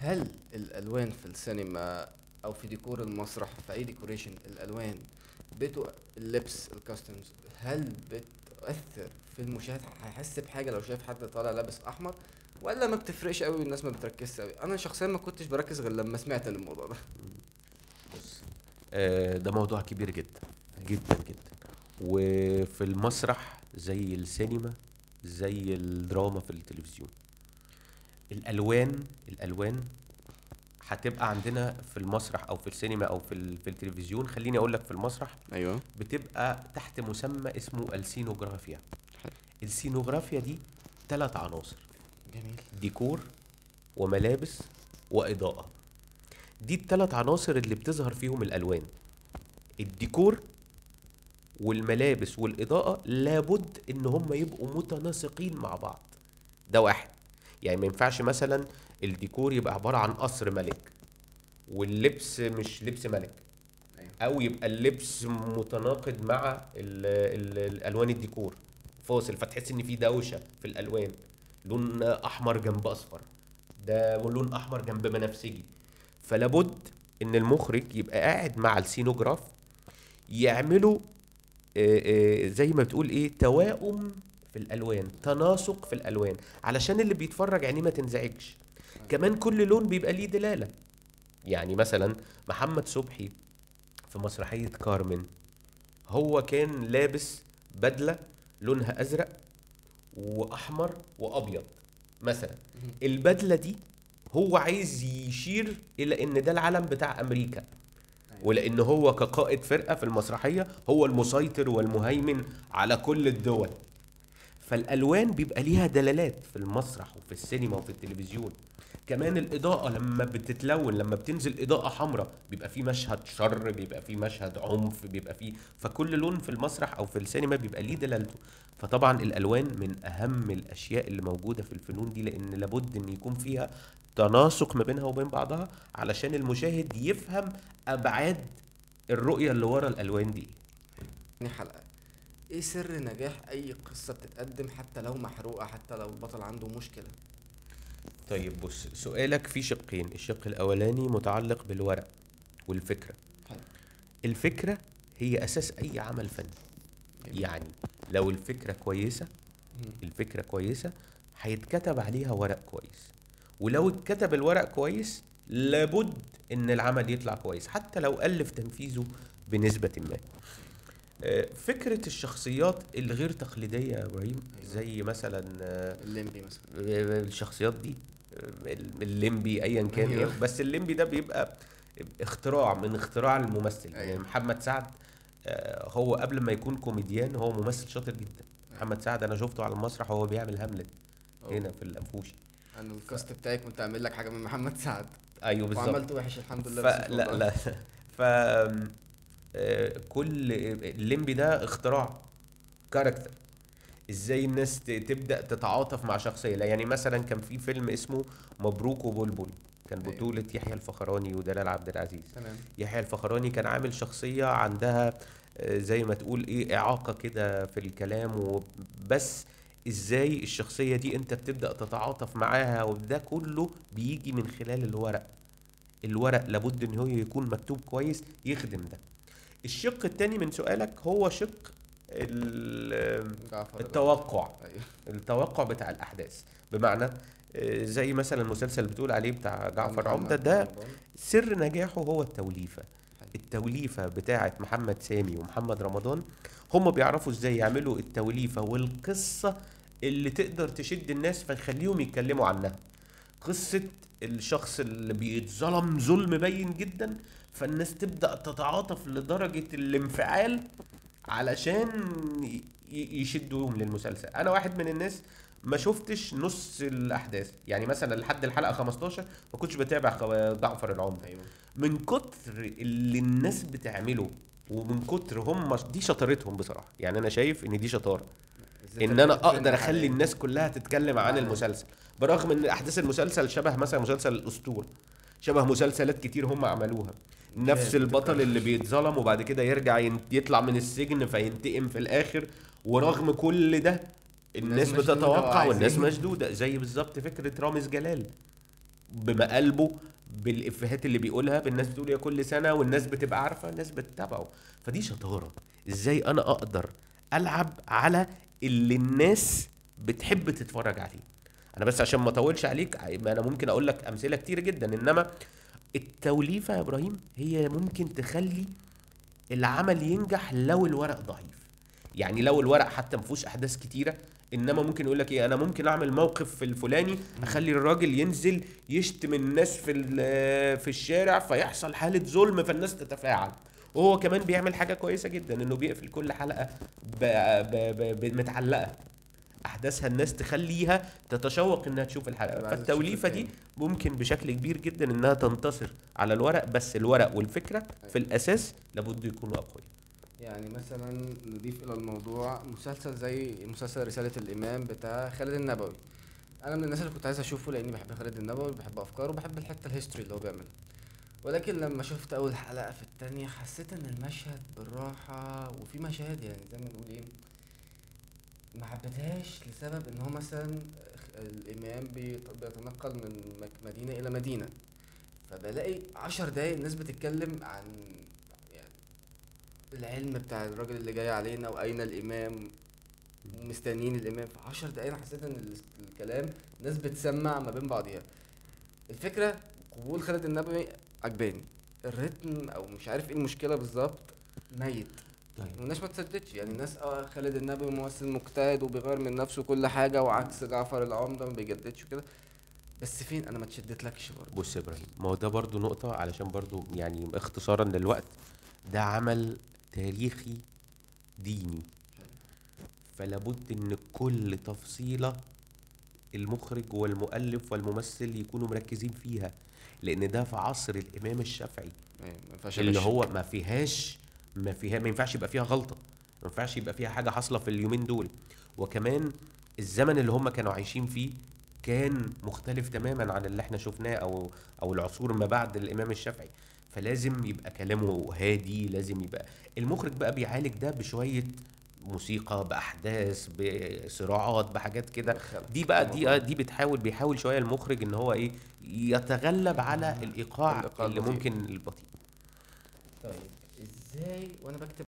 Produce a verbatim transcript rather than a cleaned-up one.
هل الالوان في السينما او في ديكور المسرح، في اي ديكوريشن، الالوان بتو اللبس الكاستمز، هل بتأثر في المشاهد؟ هيحس بحاجة لو شايف حد طالع لابس احمر، ولا ما بتفرقش قوي والناس ما بتركزش قوي؟ انا شخصيا ما كنتش بركز غير لما سمعت عن الموضوع ده. بص، آه، ده موضوع كبير جدا جدا جدا. وفي المسرح زي السينما زي الدراما في التلفزيون، الالوان الالوان هتبقى عندنا في المسرح او في السينما او في ال- في التلفزيون. خليني اقول لك في المسرح ايوه. بتبقى تحت مسمى اسمه السينوغرافيا. حلو. السينوغرافيا دي ثلاث عناصر: جميل. ديكور وملابس واضاءة. دي الثلاث عناصر اللي بتظهر فيهم الالوان. الديكور والملابس والاضاءة لابد ان هم يبقوا متناسقين مع بعض. ده واحد. يعني ما ينفعش مثلا الديكور يبقى عبارة عن قصر ملك واللبس مش لبس ملك، ايوه. او يبقى اللبس متناقض مع ال ال الالوان الديكور فاصل، فتحس ان في دوشه في الالوان. لون احمر جنب اصفر، ده لون احمر جنب بنفسجي. فلابد ان المخرج يبقى قاعد مع السينوجراف يعملوا آه، آه، زي ما بتقول ايه، توائم في الالوان، تناسق في الالوان، علشان اللي بيتفرج عينيه ما تنزعجش. كمان كل لون بيبقى ليه دلاله. يعني مثلا محمد صبحي في مسرحية كارمن، هو كان لابس بدلة لونها أزرق وأحمر وأبيض مثلا. البدلة دي هو عايز يشير إلى إن ده العلم بتاع أمريكا، ولأن هو كقائد فرقة في المسرحية هو المسيطر والمهيمن على كل الدول. فالالوان بيبقى ليها دلالات في المسرح وفي السينما وفي التلفزيون. كمان الاضاءه لما بتتلون، لما بتنزل اضاءه حمراء بيبقى في مشهد شر، بيبقى في مشهد عنف، بيبقى في، فكل لون في المسرح او في السينما بيبقى ليه دلالته. فطبعا الالوان من اهم الاشياء اللي موجوده في الفنون دي، لان لابد ان يكون فيها تناسق ما بينها وبين بعضها علشان المشاهد يفهم ابعاد الرؤيه اللي ورا الالوان دي. تاني حلقة، ايه سر نجاح اي قصة بتتقدم حتى لو محروقة، حتى لو البطل عنده مشكلة؟ طيب بص، سؤالك فيه شقين. الشق الأولاني متعلق بالورق والفكرة. حلو. الفكرة هي أساس أي عمل فني. جميل. يعني لو الفكرة كويسة، مم. الفكرة كويسة هيتكتب عليها ورق كويس. ولو اتكتب الورق كويس لابد إن العمل يطلع كويس حتى لو ألف تنفيذه بنسبة ما. آه، فكرة الشخصيات الغير تقليدية يا إبراهيم، أيوة. زي مثلا آه، الليمبي مثلا. الشخصيات دي، الليمبي ايا كان ايه، أيوة. بس الليمبي ده بيبقى اختراع من اختراع الممثل. يعني أيوة. محمد سعد آه، هو قبل ما يكون كوميديان هو ممثل شاطر جدا. محمد سعد انا شفته على المسرح وهو بيعمل هاملت هنا في الانفوشي. انا الكاست بتاعي كنت اعمل لك حاجة من محمد سعد ايوه بالظبط. وعملت وحش الحمد لله، بس مش فلا والله. لا ف آه، كل الليمبي ده اختراع كاركتر. ازاي الناس ت- تبدأ تتعاطف مع شخصية. لا يعني مثلا كان في فيلم اسمه مبروك وبلبل، كان أيوة. بطولة يحيى الفخراني ودلال عبد العزيز. تمام. يحيى الفخراني كان عامل شخصية عندها آه، زي ما تقول ايه، إعاقة كده في الكلام وبس. ازاي الشخصية دي انت بتبدأ تتعاطف معاها، وده كله بيجي من خلال الورق. الورق لابد ان هو يكون مكتوب كويس يخدم ده. الشق التاني من سؤالك هو شق ال- جعفر التوقع. العمدة. ايوه. التوقع بتاع الاحداث. بمعنى آه، زي مثلا المسلسل اللي بتقول عليه بتاع جعفر عمدة محمد ده، رمضان. سر نجاحه هو التوليفة. حلو. التوليفة بتاعت محمد سامي ومحمد رمضان، هم بيعرفوا ازاي يعملوا التوليفة والقصة اللي تقدر تشد الناس فيخليهم يتكلموا عنها. قصة الشخص اللي بيتظلم ظلم باين جدا، فالناس تبدأ تتعاطف لدرجة الانفعال علشان ي- ي- يشدوهم للمسلسل. انا واحد من الناس ما شفتش نص الاحداث، يعني مثلا لحد الحلقة خمستاشر ما كنتش بتابع خو- جعفر العمدة. ايوه. من كتر اللي الناس بتعمله ومن كتر هم، دي شطارتهم بصراحة. يعني انا شايف ان دي شطارة، بالذات ان اللي انا بتترند اقدر اخلي حاليا. الناس كلها تتكلم عن معانا. المسلسل، برغم ان احداث المسلسل شبه مثلا مسلسل الاسطورة، شبه مسلسلات كتير هم عملوها. نفس مشاهد البطل بتتكرر. اللي بيتظلم وبعد كده يرجع ين- يطلع من السجن فينتقم في الاخر. ورغم كل ده الناس الناس مشدودة بتتوقع والناس وعايزين. مشدودة. زي بالظبط فكرة رامز جلال. بمقالبه، بالافيهات اللي بيقولها، بالناس بتقول يا كل سنه، والناس بتبقى عارفه، الناس بتتابعه. فدي شطاره، ازاي انا اقدر العب على اللي الناس بتحب تتفرج عليه. انا بس عشان ما اطولش عليك، ما انا ممكن اقول لك امثله كتير جدا، انما التوليفه يا ابراهيم هي ممكن تخلي العمل ينجح لو الورق ضعيف. يعني لو الورق حتى ما فيهوش احداث كتيره، انما ممكن يقول لك ايه، انا ممكن اعمل موقف في الفلاني اخلي الراجل ينزل يشتم الناس في ال- في الشارع، فيحصل حاله ظلم فالناس تتفاعل. وهو كمان بيعمل حاجه كويسه جدا، انه بيقفل كل حلقه ب... ب... ب... ب... متعلقه احداثها، الناس تخليها تتشوق انها تشوف الحلقه. تبقى عايزة تشوف فالتوليفه دي التاني. ممكن بشكل كبير جدا انها تنتصر على الورق، بس الورق والفكره في الاساس لابد يكونوا اقوياء. يعني مثلا نضيف الى الموضوع مسلسل زي مسلسل رسالة الامام بتاع خالد النبوي. انا من الناس اللي كنت عايز اشوفه لاني بحب خالد النبوي وبحب افكاره وبحب الحته الهيستوري اللي هو بيعملها. ولكن لما شفت اول حلقه في التانية حسيت ان المشهد بالراحه، وفي مشاهد يعني زي ما نقول ايه، ما حبيتهاش لسبب ان هو مثلا الامام بيت- بيتنقل من مك- مدينه الى مدينه، فبلاقي عشر دقايق الناس بتتكلم عن يعني العلم بتاع الراجل اللي جاي علينا واين الامام ومستنيين الامام. في عشر دقايق انا حسيت ان ال- الكلام ناس بتسمع ما بين بعضيها. الفكره قبول خالد النبوي عجباني، الريتم او مش عارف ايه المشكله بالظبط ميت. طيب والناس ما تصدقش، يعني الناس اه خالد النبوي ممثل مجتهد وبيغير من نفسه كل حاجه، وعكس جعفر العمده ما بيجددش وكده، بس فين انا ما اتشدتلكش برضه. بص يا ابراهيم، ما هو ده برضو نقطة، علشان برضو يعني اختصارا للوقت، ده عمل تاريخي ديني، فلابد ان كل تفصيلة المخرج والمؤلف والممثل يكونوا مركزين فيها، لان ده في عصر الامام الشافعي ايوه ما ينفعش اللي امشي. هو ما فيهاش ما فيها ما ينفعش يبقى فيها غلطة، ما ينفعش يبقى فيها حاجة حاصلة في اليومين دول. وكمان الزمن اللي هم كانوا عايشين فيه كان مختلف تماما عن اللي احنا شفناه، او او العصور ما بعد الامام الشافعي. فلازم يبقى كلامه هادي، لازم يبقى المخرج بقى بيعالج ده بشوية موسيقى، باحداث، بصراعات، بحاجات كده. دخلك دي في بقى الموضوع. دي دي بتحاول بيحاول شويه المخرج ان هو ايه، يتغلب على الايقاع الايقاع اللي البطيء. ممكن البطيء. طيب ازاي وانا بكتب